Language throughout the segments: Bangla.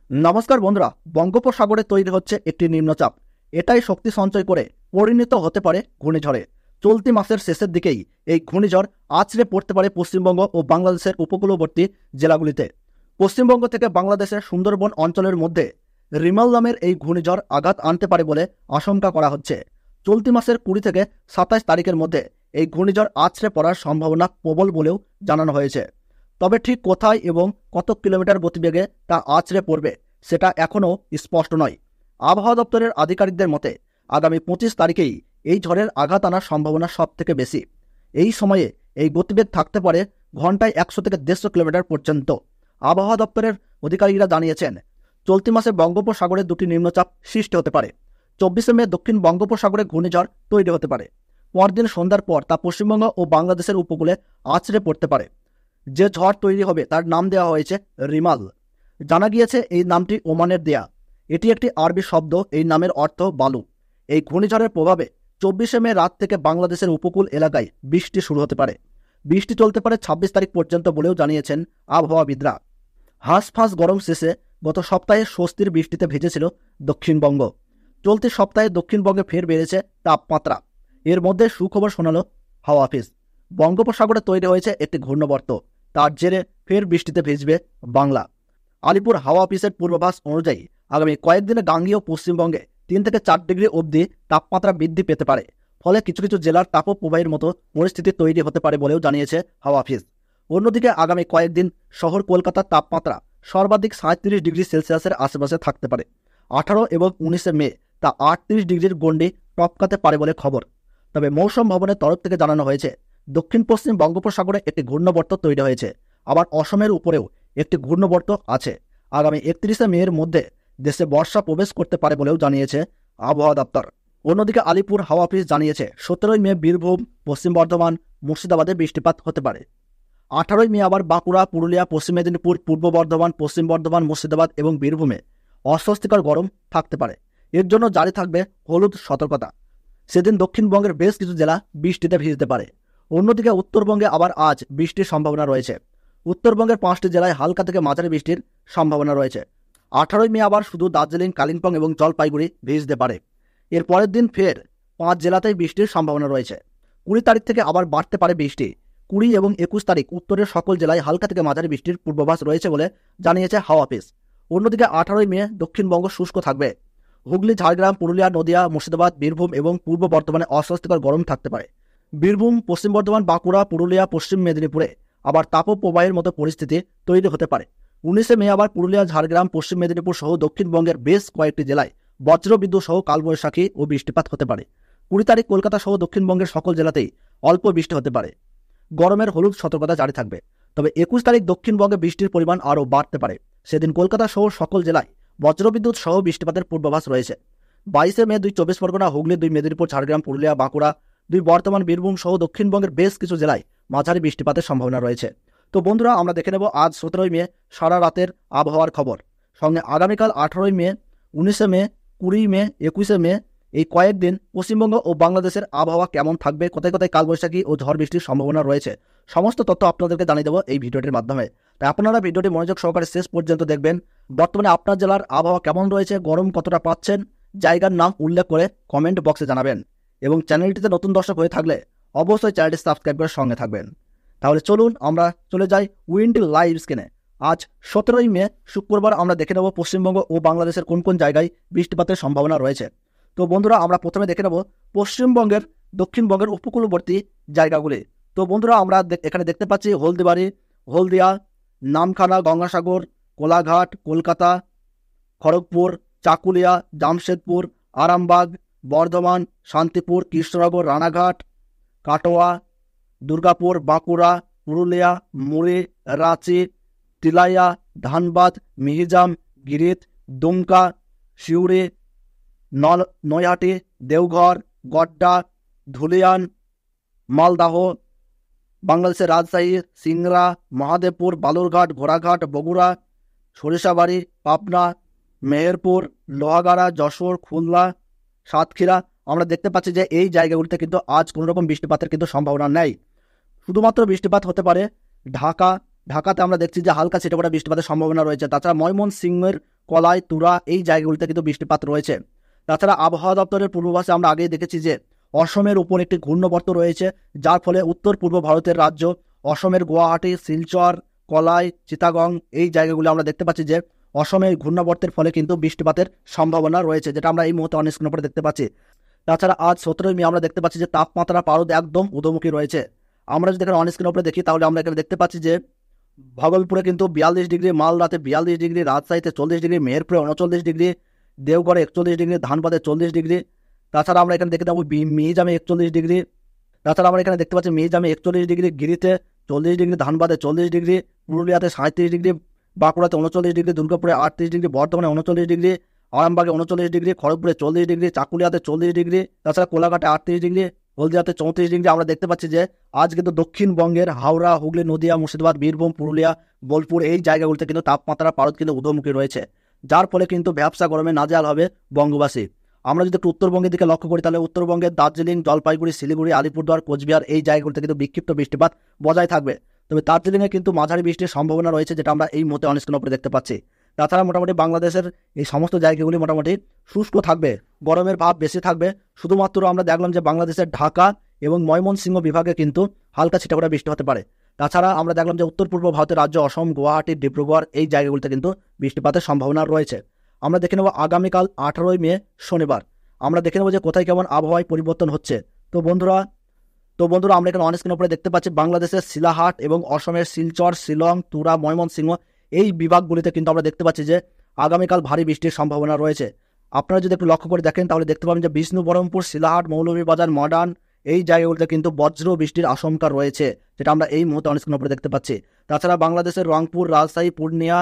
নমস্কার বন্ধুরা, বঙ্গোপসাগরে তৈরি হচ্ছে একটি নিম্নচাপ। এটাই শক্তি সঞ্চয় করে পরিণত হতে পারে ঘূর্ণিঝড়ে। চলতি মাসের শেষের দিকেই এই ঘূর্ণিঝড় আছড়ে পড়তে পারে পশ্চিমবঙ্গ ও বাংলাদেশের উপকূলবর্তী জেলাগুলিতে। পশ্চিমবঙ্গ থেকে বাংলাদেশের সুন্দরবন অঞ্চলের মধ্যে রিমাল নামের এই ঘূর্ণিঝড় আঘাত আনতে পারে বলে আশঙ্কা করা হচ্ছে। চলতি মাসের 20 থেকে 27 তারিখের মধ্যে এই ঘূর্ণিঝড় আছড়ে পড়ার সম্ভাবনা প্রবল বলেও জানানো হয়েছে। তবে ঠিক কোথায় এবং কত কিলোমিটার গতিবেগে তা আছড়ে পড়বে সেটা এখনও স্পষ্ট নয়। আবহাওয়া দপ্তরের আধিকারিকদের মতে আগামী 25 তারিখেই এই ঝড়ের আঘাত আনার সম্ভাবনা সব থেকে বেশি। এই সময়ে এই গতিবেগ থাকতে পারে ঘন্টায় 100 থেকে 150 কিলোমিটার পর্যন্ত। আবহাওয়া দপ্তরের অধিকারীরা জানিয়েছেন, চলতি মাসে বঙ্গোপসাগরে দুটি নিম্নচাপ সৃষ্টি হতে পারে। 24শে মে দক্ষিণ বঙ্গোপসাগরে ঘূর্ণিঝড় তৈরি হতে পারে। পরদিন সন্ধ্যার পর তা পশ্চিমবঙ্গ ও বাংলাদেশের উপকূলে আছড়ে পড়তে পারে। যে ঝড় তৈরি হবে তার নাম দেওয়া হয়েছে রিমাল। জানা গিয়েছে এই নামটি ওমানের দেয়া। এটি একটি আরবি শব্দ, এই নামের অর্থ বালু। এই ঘূর্ণিঝড়ের প্রভাবে 24শে মে রাত থেকে বাংলাদেশের উপকূল এলাকায় বৃষ্টি শুরু হতে পারে। বৃষ্টি চলতে পারে 26 তারিখ পর্যন্ত বলেও জানিয়েছেন আবহাওয়াবিদরা। হাঁসফাঁস গরম শেষে গত সপ্তাহে স্বস্তির বৃষ্টিতে ভেজেছিল দক্ষিণবঙ্গ। চলতি সপ্তাহে দক্ষিণবঙ্গে ফের বেড়েছে তাপমাত্রা। এর মধ্যে সুখবর শোনালো হাওয়া অফিস। বঙ্গোপসাগরে তৈরি হয়েছে একটি ঘূর্ণবর্ত, তার জেরে ফের বৃষ্টিতে ভিজবে বাংলা। আলিপুর হাওয়া অফিসের পূর্বাভাস অনুযায়ী আগামী কয়েকদিনে গাঙ্গেয় পশ্চিমবঙ্গে 3 থেকে 4 ডিগ্রি অবধি তাপমাত্রা বৃদ্ধি পেতে পারে। ফলে কিছু কিছু জেলার তাপপ্রবাহের মতো পরিস্থিতি তৈরি হতে পারে বলেও জানিয়েছে হাওয়া অফিস। অন্যদিকে আগামী কয়েকদিন শহর কলকাতার তাপমাত্রা সর্বাধিক 37 ডিগ্রি সেলসিয়াসের আশেপাশে থাকতে পারে। 18 এবং 19শে মে তা 38 ডিগ্রির গণ্ডি টপকাতে পারে বলে খবর। তবে মৌসুম ভবনের তরফ থেকে জানানো হয়েছে, দক্ষিণ পশ্চিম বঙ্গোপসাগরে একটি ঘূর্ণবর্ত তৈরি হয়েছে। আবার অসমের উপরেও একটি ঘূর্ণবর্ত আছে। আগামী 31শে মের মধ্যে দেশে বর্ষা প্রবেশ করতে পারে বলেও জানিয়েছে আবহাওয়া দপ্তর। অন্যদিকে আলিপুর হাওয়া অফিস জানিয়েছে 17ই মে বীরভূম, পশ্চিম বর্ধমান, মুর্শিদাবাদে বৃষ্টিপাত হতে পারে। 18ই মে আবার বাঁকুড়া, পুরুলিয়া, পশ্চিম মেদিনীপুর, পূর্ব বর্ধমান, পশ্চিম বর্ধমান, মুর্শিদাবাদ এবং বীরভূমে অস্বস্তিকর গরম থাকতে পারে। এর জন্য জারি থাকবে হলুদ সতর্কতা। সেদিন দক্ষিণবঙ্গের বেশ কিছু জেলা বৃষ্টিতে ভিজতে পারে। অন্যদিকে উত্তরবঙ্গে আবার আজ বৃষ্টির সম্ভাবনা রয়েছে। উত্তরবঙ্গের 5টি জেলায় হালকা থেকে মাঝারি বৃষ্টির সম্ভাবনা রয়েছে। 18ই মে আবার শুধু দার্জিলিং, কালিম্পং এবং জলপাইগুড়ি ভিজতে পারে। এর পরের দিন ফের 5 জেলাতেই বৃষ্টির সম্ভাবনা রয়েছে। 20 তারিখ থেকে আবার বাড়তে পারে বৃষ্টি। 20 এবং 21 তারিখ উত্তরের সকল জেলায় হালকা থেকে মাঝারি বৃষ্টির পূর্বাভাস রয়েছে বলে জানিয়েছে হাওয়া অফিস। অন্যদিকে 18ই মে দক্ষিণবঙ্গ শুষ্ক থাকবে। হুগলি, ঝাড়গ্রাম, পুরুলিয়া, নদিয়া, মুর্শিদাবাদ, বীরভূম এবং পূর্ব বর্ধমানে অস্বস্তিকর গরম থাকতে পারে। বীরভূম, পশ্চিম বর্ধমান, বাঁকুড়া, পুরুলিয়া, পশ্চিম মেদিনীপুরে আবার তাপপ্রবাহের মতো পরিস্থিতি তৈরি হতে পারে। 19শে মে আবার পুরুলিয়া, ঝাড়গ্রাম, পশ্চিম মেদিনীপুর সহ দক্ষিণবঙ্গের বেশ কয়েকটি জেলায় বজ্রবিদ্যুৎ সহ কালবৈশাখী ও বৃষ্টিপাত হতে পারে। 20 তারিখ কলকাতা সহ দক্ষিণবঙ্গের সকল জেলাতেই অল্প বৃষ্টি হতে পারে। গরমের হলুদ সতর্কতা জারি থাকবে। তবে 21 তারিখ দক্ষিণবঙ্গে বৃষ্টির পরিমাণ আরও বাড়তে পারে। সেদিন কলকাতা সহ সকল জেলায় বজ্রবিদ্যুৎ সহ বৃষ্টিপাতের পূর্বাভাস রয়েছে। 22শে মে 2 24 পরগনা, হুগলি, 2 মেদিনীপুর, ঝাড়গ্রাম, পুরুলিয়া, বাঁকুড়া, 2 বর্ধমান, বীরভূম সহ দক্ষিণবঙ্গের বেশ কিছু জেলায় মাঝারি বৃষ্টিপাতের সম্ভাবনা রয়েছে। তো বন্ধুরা, আমরা দেখে নেব আজ 17ই মে সারা রাতের আবহাওয়ার খবর। সঙ্গে আগামীকাল 18ই মে, 19শে মে, 20 মে, 21শে মে এই কয়েকদিন পশ্চিমবঙ্গ ও বাংলাদেশের আবহাওয়া কেমন থাকবে, কোথায় কোথায় কালবৈশাখী ও ঝড় বৃষ্টির সম্ভাবনা রয়েছে, সমস্ত তথ্য আপনাদেরকে জানিয়ে দেবো এই ভিডিওটির মাধ্যমে। তাই আপনারা ভিডিওটি মনোযোগ সহকারে শেষ পর্যন্ত দেখবেন। বর্তমানে আপনার জেলার আবহাওয়া কেমন রয়েছে, গরম কতটা পাচ্ছেন, জায়গার নাম উল্লেখ করে কমেন্ট বক্সে জানাবেন। এবং চ্যানেলটিতে নতুন দর্শক হয়ে থাকলে অবশ্যই চ্যানেলটি সাবস্ক্রাইব করে সঙ্গে থাকবেন। তাহলে চলুন আমরা চলে যাই উইন্ডি লাইভ স্ক্রিনে। আজ 17ই মে শুক্রবার আমরা দেখে নেব পশ্চিমবঙ্গ ও বাংলাদেশের কোন কোন জায়গায় বৃষ্টিপাতের সম্ভাবনা রয়েছে। তো বন্ধুরা, আমরা প্রথমে দেখে নেব পশ্চিমবঙ্গের দক্ষিণবঙ্গের উপকূলবর্তী জায়গাগুলি। তো বন্ধুরা, আমরা এখানে দেখতে পাচ্ছি হলদিবাড়ি, হলদিয়া, নামখানা, গঙ্গাসাগর, কোলাঘাট, কলকাতা, খড়গপুর, চাকুলিয়া, জামশেদপুর, আরামবাগ, বর্ধমান, শান্তিপুর, কৃষ্ণনগর, রানাঘাট, কাটোয়া, দুর্গাপুর, বাঁকুড়া, পুরুলিয়া, মুড়ি, রাঁচি, তিলাইয়া, ধানবাদ, মিহিজাম, গিরিত, দুমকা, সিউড়ি, নৈহাটি, দেওঘর, গড্ডা, ধুলিয়ান, মালদাহ, বাংলাদেশের রাজশাহী, সিংড়া, মহাদেবপুর, বালুরঘাট, ঘোড়াঘাট, বগুড়া, সরিষাবাড়ি, পাবনা, মেহেরপুর, লোহাগাড়া, যশোর, খুলনা, সাতক্ষীরা। আমরা দেখতে পাচ্ছি যে এই জায়গাগুলিতে কিন্তু আজ কোনো রকম বৃষ্টিপাতের কিন্তু সম্ভাবনা নেই। শুধুমাত্র বৃষ্টিপাত হতে পারে ঢাকাতে আমরা দেখছি যে হালকা ছিটেফোঁটা বৃষ্টিপাতের সম্ভাবনা রয়েছে। তাছাড়া ময়মনসিংহের কলাই, তুরা এই জায়গাগুলিতে কিন্তু বৃষ্টিপাত রয়েছে। তাছাড়া আবহাওয়া দপ্তরের পূর্বাভাসে আমরা আগেই দেখেছি যে অসমের উপর একটি ঘূর্ণবর্ত রয়েছে, যার ফলে উত্তর পূর্ব ভারতের রাজ্য অসমের গুয়াহাটি, শিলচর, কলাই, চিটাগং এই জায়গাগুলো আমরা দেখতে পাচ্ছি যে অসমে ঘূর্ণাবর্তের ফলে কিন্তু বৃষ্টিপাতের সম্ভাবনা রয়েছে, যেটা আমরা এই মুহূর্তে অন স্ক্রিনের উপরে দেখতে পাচ্ছি। তাছাড়া আজ 17 মে আমরা দেখতে পাচ্ছি যে তাপমাত্রা পারদ একদম ঊর্ধ্বমুখী রয়েছে। আমরা যদি এখানে অন স্ক্রিনের উপরে দেখি তাহলে আমরা এখানে দেখতে পাচ্ছি যে ভাগলপুরে কিন্তু 42 ডিগ্রি, মালদাতে 42 ডিগ্রি, রাজশাহীতে 40 ডিগ্রি, মেহেরপুরে 39 ডিগ্রি, দেওঘরে 41 ডিগ্রি, ধানবাদে 40 ডিগ্রি। তাছাড়া আমরা এখানে দেখতে পাবো মিহিজামে 41 ডিগ্রি। তাছাড়া আমরা এখানে দেখতে পাচ্ছি মিহিজামে 41 ডিগ্রি, গিরিতে 40 ডিগ্রি, ধানবাদে 40 ডিগ্রি, পুরুলিয়াতে 37 ডিগ্রি, বাঁকুড়াতে 39 ডিগ্রি, দুর্গাপুরে 38 ডিগ্রি, বর্ধমানে 39 ডিগ্রি, আরামবাগে 39 ডিগ্রি, খড়গপুরে 40 ডিগ্রি, চাকুলিয়াতে 40 ডিগ্রি, তাছাড়া কোলাঘাটে 38 ডিগ্রি, হলদিয়াতে 34 ডিগ্রি। আমরা দেখতে পাচ্ছি যে আজ কিন্তু দক্ষিণবঙ্গের হাওড়া, হুগলি, নদিয়া, মুর্শিদাবাদ, বীরভূম, পুরুলিয়া, বোলপুর এই জায়গাগুলিতে কিন্তু তাপমাত্রা পারদ কিন্তু ঊর্ধ্বমুখী রয়েছে, যার ফলে কিন্তু ব্যবসা গরমে নাজেহাল হবে বঙ্গবাসী। আমরা যদি একটু উত্তরবঙ্গের দিকে লক্ষ্য করি তাহলে উত্তরবঙ্গের দার্জিলিং, জলপাইগুড়ি, শিলিগুড়ি, আলিপুরদুয়ার, কোচবিহার এই জায়গাগুলিতে কিন্তু বিক্ষিপ্ত বৃষ্টিপাত বজায় থাকবে। তবে দার্জিলিংয়ে কিন্তু মাঝারি বৃষ্টির সম্ভাবনা রয়েছে, যেটা আমরা এই মুহূর্তে অন স্ক্রিনের উপরে দেখতে পাচ্ছি। তাছাড়া মোটামুটি বাংলাদেশের এই সমস্ত জায়গাগুলি মোটামুটি শুষ্ক থাকবে, গরমের ভাব বেশি থাকবে। শুধুমাত্র আমরা দেখলাম যে বাংলাদেশের ঢাকা এবং ময়মনসিংহ বিভাগে কিন্তু হালকা ছিটাফোঁটা বৃষ্টি হতে পারে। তাছাড়া আমরা দেখলাম যে উত্তর পূর্ব ভারতের রাজ্য অসম, গুয়াহাটি, ডিব্রুগড় এই জায়গাগুলিতে কিন্তু বৃষ্টিপাতের সম্ভাবনা রয়েছে। আমরা দেখে নেব আগামীকাল 18 মে শনিবার, আমরা দেখে নেব যে কোথায় কেমন আবহাওয়ায় পরিবর্তন হচ্ছে। তো বন্ধুরা আমরা এখানে অন স্ক্রিনের উপরে দেখতে পাচ্ছি বাংলাদেশের শিলাহাট এবং অসমের শিলচর, শিলং, তুরা, ময়মনসিংহ এই বিভাগগুলিতে কিন্তু আমরা দেখতে পাচ্ছি যে আগামীকাল ভারী বৃষ্টির সম্ভাবনা রয়েছে। আপনারা যদি একটু লক্ষ্য করে দেখেন তাহলে দেখতে পাবেন যে বিষ্ণুবরমপুর, শিলাহাট, মৌলভীবাজার, মডার্ন এই জায়গাগুলিতে কিন্তু বজ্র বৃষ্টির আশঙ্কা রয়েছে, যেটা আমরা এই মুহূর্তে অন স্ক্রিনের উপরে দেখতে পাচ্ছি। তাছাড়া বাংলাদেশের রংপুর, রাজশাহী, পূর্ণিয়া,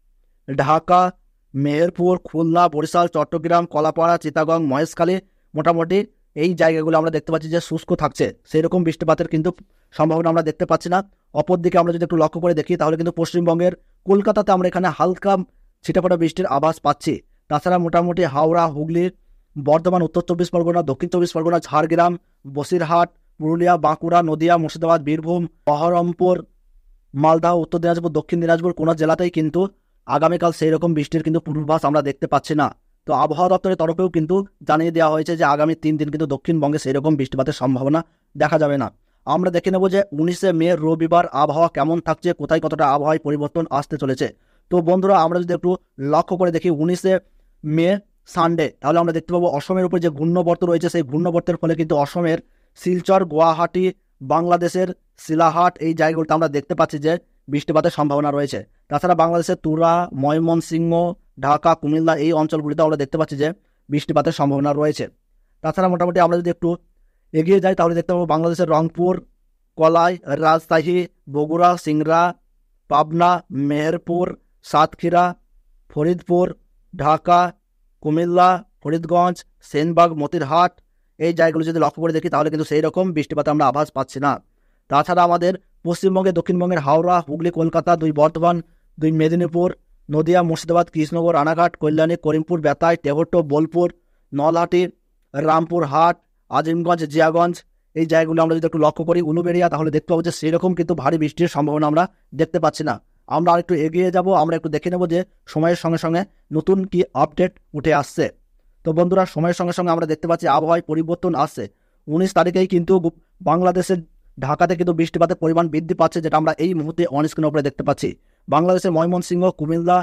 ঢাকা, মেহেরপুর, খুলনা, বরিশাল, চট্টগ্রাম, কলাপাড়া, চিটাগং, মহেশখালী মোটামুটি এই জায়গাগুলো আমরা দেখতে পাচ্ছি যে শুষ্ক থাকছে, সেই রকম বৃষ্টিপাতের কিন্তু সম্ভাবনা আমরা দেখতে পাচ্ছি না। অপরদিকে আমরা যদি একটু লক্ষ্য করে দেখি তাহলে কিন্তু পশ্চিমবঙ্গের কলকাতাতে আমরা এখানে হালকা ছিটাফোঁটা বৃষ্টির আভাস পাচ্ছি। তাছাড়া মোটামুটি হাওড়া, হুগলি, বর্ধমান, উত্তর 24 পরগনা, দক্ষিণ 24 পরগনা, ঝাড়গ্রাম, বসিরহাট, পুরুলিয়া, বাঁকুড়া, নদিয়া, মুর্শিদাবাদ, বীরভূম, বহরমপুর, মালদহ, উত্তর দিনাজপুর, দক্ষিণ দিনাজপুর কোনো জেলাতেই কিন্তু আগামীকাল সেই রকম বৃষ্টির কিন্তু পূর্বাভাস আমরা দেখতে পাচ্ছি না। তো আবহাওয়া দপ্তরের তরফেও কিন্তু জানিয়ে দেওয়া হয়েছে যে আগামী 3 দিন কিন্তু দক্ষিণবঙ্গে সেই রকম বৃষ্টিপাতের সম্ভাবনা দেখা যাবে না। আমরা দেখে নেব যে 19 মে রবিবার আবহাওয়া কেমন থাকছে, কোথায় কতটা আবহাওয়ায় পরিবর্তন আসতে চলেছে। তো বন্ধুরা আমরা যদি একটু লক্ষ্য করে দেখি 19 মে সানডে, তাহলে আমরা দেখতে পাবো অসমের উপর যে ঘূর্ণবর্ত রয়েছে সেই ঘূর্ণবর্তের ফলে কিন্তু অসমের শিলচর, গুয়াহাটি, বাংলাদেশের শিলাহাট এই জায়গাগুলোতে আমরা দেখতে পাচ্ছি যে বৃষ্টিপাতের সম্ভাবনা রয়েছে। তাছাড়া বাংলাদেশের তুরা, ময়মনসিংহ, ঢাকা, কুমিল্লা এই অঞ্চলগুলিতে আমরা দেখতে পাচ্ছি যে বৃষ্টিপাতের সম্ভাবনা রয়েছে। তাছাড়া মোটামুটি আমরা যদি একটু এগিয়ে যাই তাহলে দেখতে পাবো বাংলাদেশের রংপুর, কলাই, রাজশাহী, বগুড়া, সিংড়া, পাবনা, মেহেরপুর, সাতক্ষীরা, ফরিদপুর, ঢাকা, কুমিল্লা, ফরিদগঞ্জ, সেনবাগ, মতিরহাট এই জায়গাগুলো যদি লক্ষ্য করে দেখি তাহলে কিন্তু সেই রকম বৃষ্টিপাতে আমরা আভাস পাচ্ছি না। তাছাড়া আমাদের পশ্চিমবঙ্গে দক্ষিণবঙ্গের হাওড়া, হুগলি, কলকাতা, 2 বর্ধমান, 2 মেদিনীপুর, নদিয়া, মুর্শিদাবাদ, কৃষ্ণনগর, রানাঘাট, কল্যাণী, করিমপুর, বেতাই, তেহট্ট, বোলপুর, নলহাটি, রামপুরহাট, আজিমগঞ্জ, জিয়াগঞ্জ এই জায়গাগুলো আমরা যদি একটু লক্ষ্য করি, উলুবেড়িয়া, তাহলে দেখতে পাবো যে সেরকম কিন্তু ভারী বৃষ্টির সম্ভাবনা আমরা দেখতে পাচ্ছি না। আমরা আরেকটু এগিয়ে যাব, আমরা একটু দেখে নেব যে সময়ের সঙ্গে সঙ্গে নতুন কি আপডেট উঠে আসছে। তো বন্ধুরা সময়ের সঙ্গে সঙ্গে আমরা দেখতে পাচ্ছি আবহাওয়ায় পরিবর্তন আসছে। 19 তারিখেই কিন্তু বাংলাদেশের ঢাকাতে কিন্তু বৃষ্টিপাতের পরিমাণ বৃদ্ধি পাচ্ছে, যেটা আমরা এই মুহূর্তে অন স্ক্রিনের উপরে দেখতে পাচ্ছি। বাংলাদেশের ময়মনসিংহ, কুমিল্লা,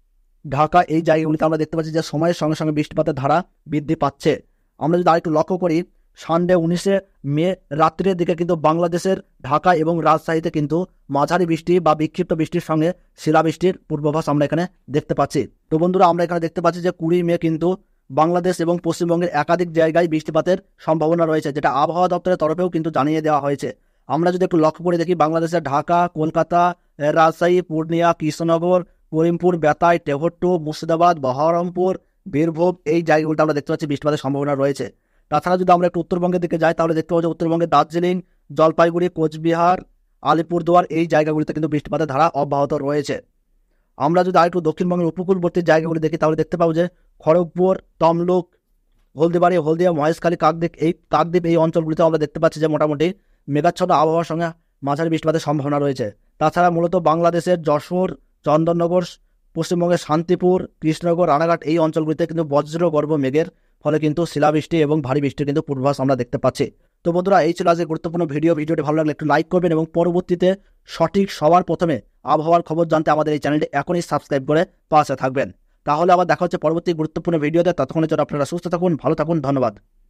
ঢাকা এই জায়গাগুলিতে আমরা দেখতে পাচ্ছি যে সময়ের সঙ্গে সঙ্গে বৃষ্টিপাতের ধারা বৃদ্ধি পাচ্ছে। আমরা যদি আরেকটু লক্ষ্য করি সানডে 19 মে রাত্রের দিকে কিন্তু বাংলাদেশের ঢাকা এবং রাজশাহীতে কিন্তু মাঝারি বৃষ্টি বা বিক্ষিপ্ত বৃষ্টির সঙ্গে শিলাবৃষ্টির পূর্বাভাস আমরা এখানে দেখতে পাচ্ছি। তো বন্ধুরা আমরা এখানে দেখতে পাচ্ছি যে 20 মে কিন্তু বাংলাদেশ এবং পশ্চিমবঙ্গের একাধিক জায়গায় বৃষ্টিপাতের সম্ভাবনা রয়েছে, যেটা আবহাওয়া দপ্তরের তরফেও কিন্তু জানিয়ে দেওয়া হয়েছে। আমরা যদি একটু লক্ষ্য করে দেখি বাংলাদেশের ঢাকা, কলকাতা, রাজশাহী, পূর্ণিয়া, কৃষ্ণনগর, করিমপুর, বেতাই, তেহট্ট, মুর্শিদাবাদ, বহরমপুর, বীরভূম এই জায়গাগুলোতে আমরা দেখতে পাচ্ছি বৃষ্টিপাতের সম্ভাবনা রয়েছে। তাছাড়া যদি আমরা একটু উত্তরবঙ্গের দিকে যাই তাহলে দেখতে পাবো যে উত্তরবঙ্গের দার্জিলিং, জলপাইগুড়ি, কোচবিহার, আলিপুরদুয়ার এই জায়গাগুলিতে কিন্তু বৃষ্টিপাতের ধারা অব্যাহত রয়েছে। আমরা যদি আরেকটু দক্ষিণবঙ্গের উপকূলবর্তী জায়গাগুলি দেখি তাহলে দেখতে পাবো যে খড়গপুর, তমলুক, হলদিবাড়ি, হলদিয়া, মহেশখালী, কাকদ্বীপ এই অঞ্চলগুলিতে আমরা দেখতে পাচ্ছি যে মোটামুটি মেঘাচ্ছন্ন আবহাওয়ার সঙ্গে মাঝারি বৃষ্টিপাতের সম্ভাবনা রয়েছে। তাছাড়া মূলত বাংলাদেশের যশোর, চন্দননগর, পশ্চিমবঙ্গের শান্তিপুর, কৃষ্ণনগর, রানাঘাট এই অঞ্চলগুলিতে কিন্তু বজ্রগর্ভ মেঘের ফলে কিন্তু শিলাবৃষ্টি এবং ভারী বৃষ্টির কিন্তু পূর্বাভাস আমরা দেখতে পাচ্ছি। তো বন্ধুরা, এই ছিল আজকে গুরুত্বপূর্ণ ভিডিওটি ভালো লাগলে একটু লাইক করবেন এবং পরবর্তীতে সঠিক সবার প্রথমে আবহাওয়ার খবর জানতে আমাদের এই চ্যানেলটি এখনই সাবস্ক্রাইব করে পাশে থাকবেন। তাহলে আবার দেখা হচ্ছে পরবর্তী গুরুত্বপূর্ণ ভিডিওতে। ততক্ষণের জন্য আপনারা সুস্থ থাকুন, ভালো থাকুন, ধন্যবাদ।